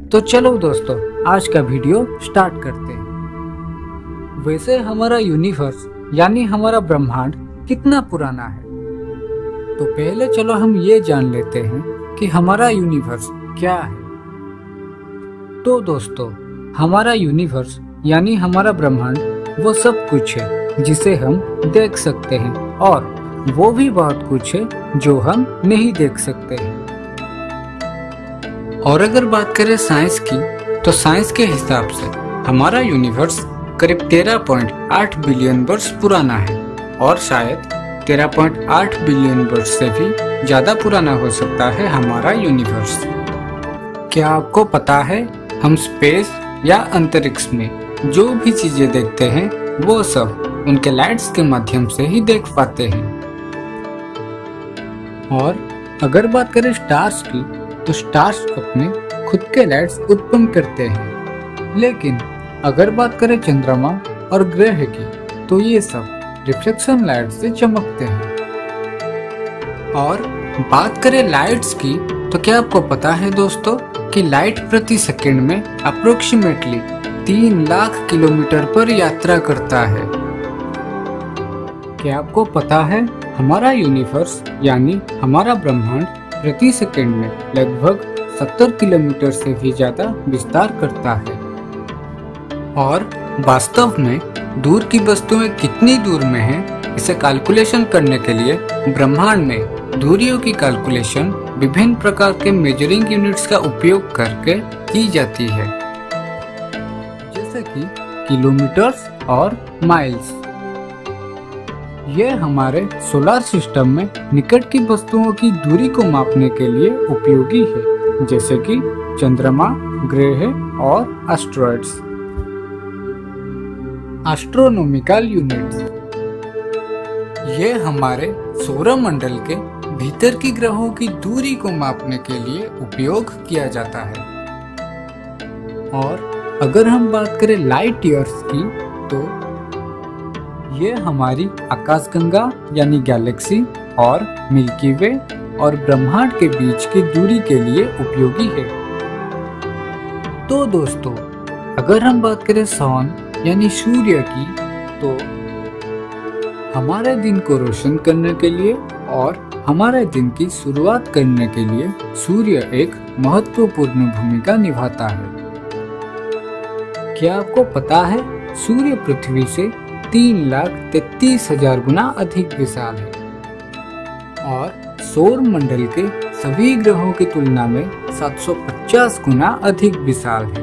तो चलो दोस्तों, आज का वीडियो स्टार्ट करते हैं। वैसे हमारा यूनिवर्स यानी हमारा ब्रह्मांड कितना पुराना है, तो पहले चलो हम ये जान लेते हैं कि हमारा यूनिवर्स क्या है। तो दोस्तों, हमारा यूनिवर्स यानी हमारा ब्रह्मांड वो सब कुछ है जिसे हम देख सकते हैं, और वो भी बहुत कुछ है जो हम नहीं देख सकते हैं। और अगर बात करें साइंस की, तो साइंस के हिसाब से हमारा यूनिवर्स करीब 13.8 बिलियन वर्ष पुराना है, और शायद 13.8 बिलियन वर्ष से भी ज्यादा पुराना हो सकता है हमारा यूनिवर्स। क्या आपको पता है, हम स्पेस या अंतरिक्ष में जो भी चीजें देखते हैं वो सब उनके लाइट्स के माध्यम से ही देख पाते हैं। और अगर बात करें स्टार्स की, तो स्टार्स अपने खुद के लाइट्स उत्पन्न करते हैं, लेकिन अगर बात करें चंद्रमा और ग्रह की, तो ये सब रिफ्लेक्शन लाइट से चमकते हैं। और बात करें लाइट्स की, तो क्या आपको पता है दोस्तों कि लाइट प्रति सेकंड में अप्रोक्सीमेटली 3 लाख किलोमीटर पर यात्रा करता है। क्या आपको पता है, हमारा यूनिवर्स यानी हमारा ब्रह्मांड प्रति सेकंड में लगभग 70 किलोमीटर से भी ज्यादा विस्तार करता है। और वास्तव में दूर की वस्तुएं कितनी दूर में हैं, इसे कैलकुलेशन करने के लिए ब्रह्मांड में दूरियों की कैलकुलेशन विभिन्न प्रकार के मेजरिंग यूनिट्स का उपयोग करके की जाती है, जैसे कि किलोमीटर्स और माइल्स। ये हमारे सोलर सिस्टम में निकट की वस्तुओं की दूरी को मापने के लिए उपयोगी है, जैसे कि चंद्रमा, ग्रह और एस्टेरॉइड्स। एस्ट्रोनॉमिकल यूनिट्स ये हमारे सौरमंडल के भीतर की ग्रहों की दूरी को मापने के लिए उपयोग किया जाता है। और अगर हम बात करें लाइट ईयर्स की, तो ये हमारी आकाशगंगा यानी गैलेक्सी और मिल्की वे और ब्रह्मांड के बीच की दूरी के लिए उपयोगी है। तो दोस्तों, अगर हम बात करें सन यानी सूर्य की, तो हमारे दिन को रोशन करने के लिए और हमारे दिन की शुरुआत करने के लिए सूर्य एक महत्वपूर्ण भूमिका निभाता है। क्या आपको पता है, सूर्य पृथ्वी से 3,33,000 गुना अधिक विशाल है, और सौर मंडल के सभी ग्रहों की तुलना में 750 गुना अधिक विशाल है।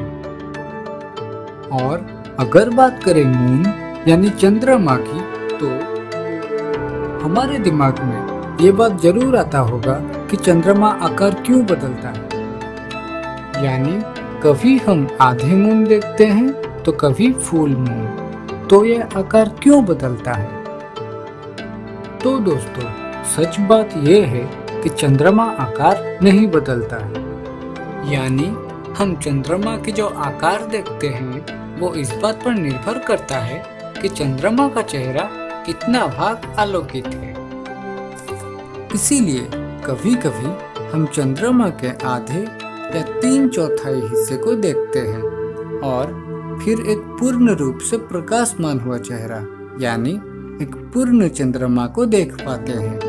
और अगर बात करें मून यानी चंद्रमा की, तो हमारे दिमाग में ये बात जरूर आता होगा कि चंद्रमा आकार क्यों बदलता है, यानी कभी हम आधे मून देखते हैं तो कभी फुल मून, तो यह आकार क्यों बदलता है। तो दोस्तों, सच बात यह है कि चंद्रमा आकार नहीं बदलता है, यानी हम चंद्रमा के जो आकार देखते हैं वो इस बात पर निर्भर करता है कि चंद्रमा का चेहरा कितना भाग आलोकित है। इसीलिए कभी कभी हम चंद्रमा के आधे या 3/4 हिस्से को देखते हैं, और फिर एक पूर्ण रूप से प्रकाशमान हुआ चेहरा यानी एक पूर्ण चंद्रमा को देख पाते हैं।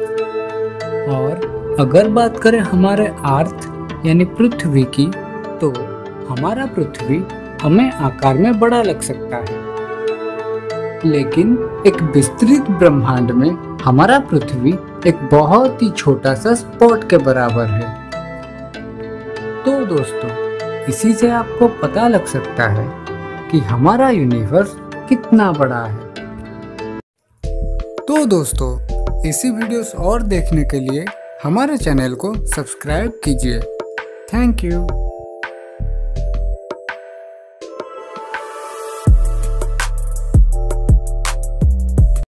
और अगर बात करें हमारे अर्थ यानी पृथ्वी की, तो हमारा पृथ्वी हमें आकार में बड़ा लग सकता है, लेकिन एक विस्तृत ब्रह्मांड में हमारा पृथ्वी एक बहुत ही छोटा सा स्पॉट के बराबर है। तो दोस्तों, इसी से आपको पता लग सकता है कि हमारा यूनिवर्स कितना बड़ा है। तो दोस्तों, ऐसी वीडियोस और देखने के लिए हमारे चैनल को सब्सक्राइब कीजिए। Thank you.